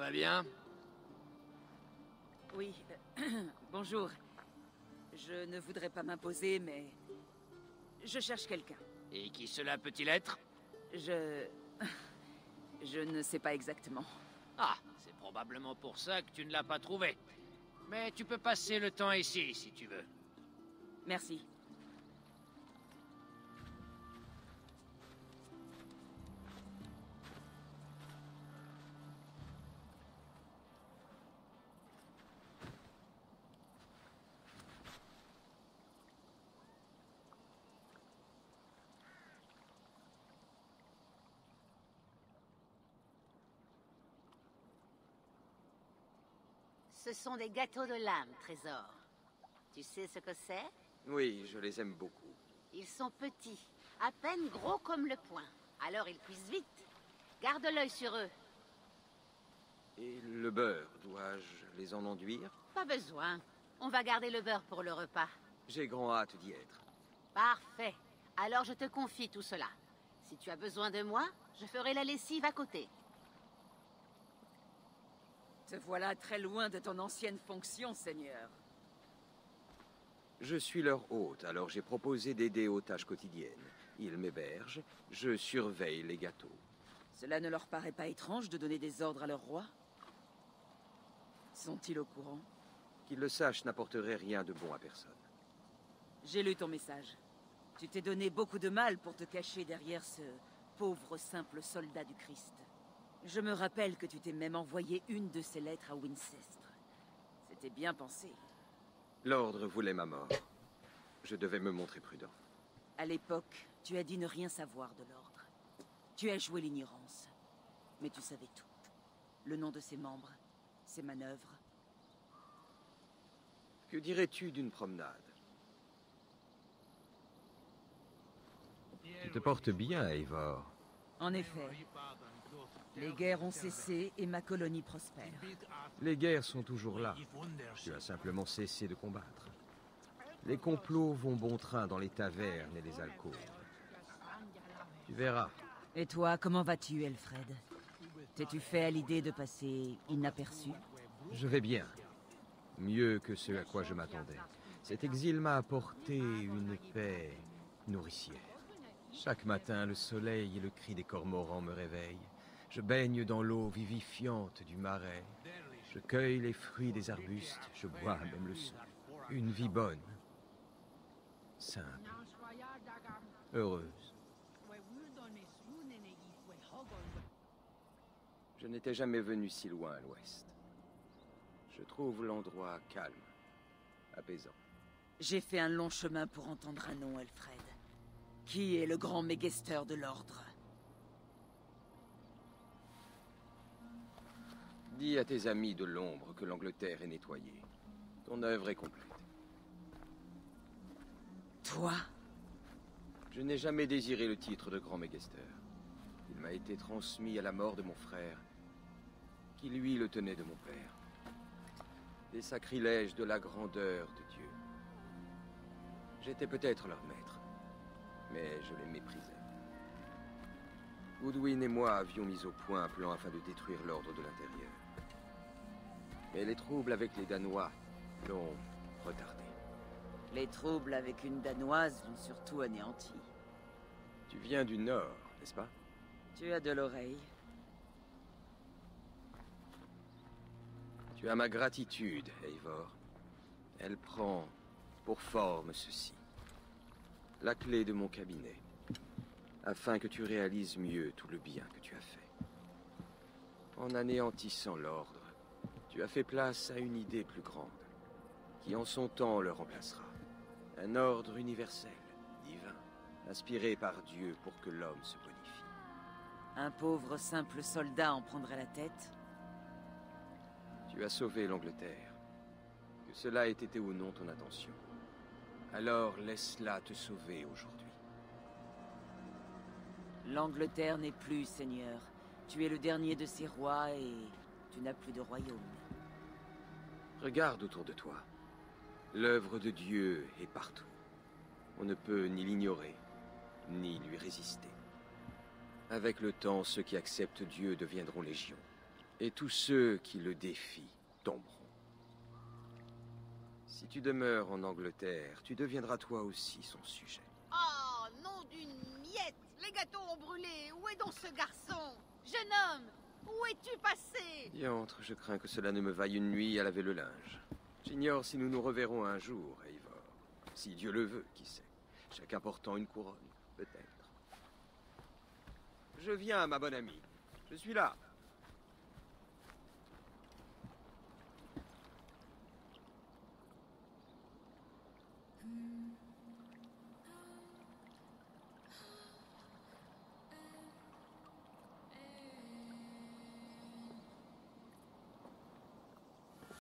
va bien? Oui, bonjour. Je ne voudrais pas m'imposer, mais... Je cherche quelqu'un. Et qui cela peut-il être? Je ne sais pas exactement. Ah, c'est probablement pour ça que tu ne l'as pas trouvé. Mais tu peux passer le temps ici, si tu veux. Merci. Ce sont des gâteaux de l'âme, Trésor. Tu sais ce que c'est? Oui, je les aime beaucoup. Ils sont petits, à peine gros comme le poing. Alors ils cuisent vite. Garde l'œil sur eux. Et le beurre, dois-je les en enduire? Pas besoin. On va garder le beurre pour le repas. J'ai grand hâte d'y être. Parfait. Alors je te confie tout cela. Si tu as besoin de moi, je ferai la lessive à côté. Te voilà très loin de ton ancienne fonction, Seigneur. Je suis leur hôte, alors j'ai proposé d'aider aux tâches quotidiennes. Ils m'hébergent, je surveille les gâteaux. Cela ne leur paraît pas étrange de donner des ordres à leur roi? Sont-ils au courant? Qu'ils le sachent n'apporterait rien de bon à personne. J'ai lu ton message. Tu t'es donné beaucoup de mal pour te cacher derrière ce pauvre simple soldat du Christ. Je me rappelle que tu t'es même envoyé une de ces lettres à Wincestre. C'était bien pensé. L'ordre voulait ma mort. Je devais me montrer prudent. À l'époque, tu as dit ne rien savoir de l'ordre. Tu as joué l'ignorance. Mais tu savais tout. Le nom de ses membres, ses manœuvres. Que dirais-tu d'une promenade? Tu te portes bien, Eivor. En effet, les guerres ont cessé et ma colonie prospère. Les guerres sont toujours là. Tu as simplement cessé de combattre. Les complots vont bon train dans les tavernes et les alcôves. Tu verras. Et toi, comment vas-tu, Elfred? T'es-tu fait à l'idée de passer inaperçu? Je vais bien. Mieux que ce à quoi je m'attendais. Cet exil m'a apporté une paix nourricière. Chaque matin, le soleil et le cri des cormorans me réveillent. Je baigne dans l'eau vivifiante du marais. Je cueille les fruits des arbustes. Je bois même le souffle. Une vie bonne. Simple. Heureuse. Je n'étais jamais venu si loin à l'ouest. Je trouve l'endroit calme, apaisant. J'ai fait un long chemin pour entendre un nom, Elfred. Qui est le grand mégesteur de l'ordre? Dis à tes amis de l'ombre que l'Angleterre est nettoyée. Ton œuvre est complète. Toi? Je n'ai jamais désiré le titre de grand mégesteur. Il m'a été transmis à la mort de mon frère, qui lui le tenait de mon père. Des sacrilèges de la grandeur de Dieu. J'étais peut-être leur maître, mais je les méprisais. Goodwin et moi avions mis au point un plan afin de détruire l'ordre de l'intérieur. Mais les troubles avec les Danois l'ont retardé. Les troubles avec une Danoise l'ont surtout anéanti. Tu viens du Nord, n'est-ce pas? Tu as de l'oreille. Tu as ma gratitude, Eivor. Elle prend pour forme ceci. La clé de mon cabinet. Afin que tu réalises mieux tout le bien que tu as fait. En anéantissant l'ordre, tu as fait place à une idée plus grande, qui en son temps le remplacera. Un ordre universel, divin, inspiré par Dieu pour que l'homme se bonifie. Un pauvre simple soldat en prendrait la tête? Tu as sauvé l'Angleterre. Que cela ait été ou non ton intention. Alors laisse-la te sauver aujourd'hui. L'Angleterre n'est plus, Seigneur. Tu es le dernier de ses rois et tu n'as plus de royaume. Regarde autour de toi. L'œuvre de Dieu est partout. On ne peut ni l'ignorer, ni lui résister. Avec le temps, ceux qui acceptent Dieu deviendront légion. Et tous ceux qui le défient tomberont. Si tu demeures en Angleterre, tu deviendras toi aussi son sujet. Oh, nom d'une miette! Les gâteaux ont brûlé! Où est donc ce garçon? Jeune homme! Où es-tu passé? Diantre, je crains que cela ne me vaille une nuit à laver le linge. J'ignore si nous nous reverrons un jour, Eivor. Si Dieu le veut, qui sait. Chacun portant une couronne, peut-être. Je viens, ma bonne amie. Je suis là.